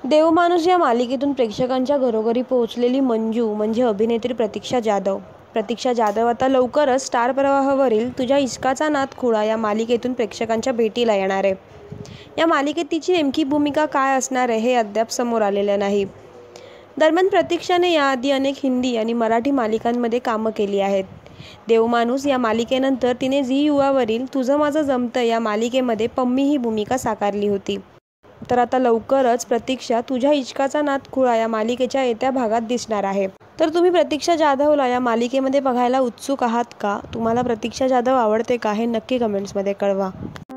देवमाणूस या मालिकेतून प्रेक्षकांच्या घरोघरी पोहोचलेली मंजू म्हणजे अभिनेत्री प्रतीक्षा जाधव. प्रतीक्षा जाधव आता लवकरच स्टार प्रवाहावरील तुझ्या इश्काचा नाद खुळा या मालिकेतून प्रेक्षकांच्या भेटीला येणार आहे. या मालिकेत तिची नेमकी भूमिका काय असणार आहे हे अद्याप समोर आलेलं नाही. दरम्यान प्रतीक्षाने याआधी अनेक हिंदी आणि मराठी मालिकांमध्ये कामं केली आहेत. देवमाणूस या मालिकेनंतर तिने झी युवावरील तुझं माझं जमतं या मालिकेमध्ये पम्मी ही भूमिका साकारली होती. तर आता लवकरच प्रतीक्षा तुझ्या इश्काचा नाद खुळा या मालिकेच्या येत्या भागात दिसणार आहे. तर तुम्ही प्रतीक्षा जाधवला या मालिकेमध्ये बघायला उत्सुक आहात का? तुम्हाला प्रतीक्षा जाधव आवडते का? हे नक्की कमेंट्समध्ये कळवा.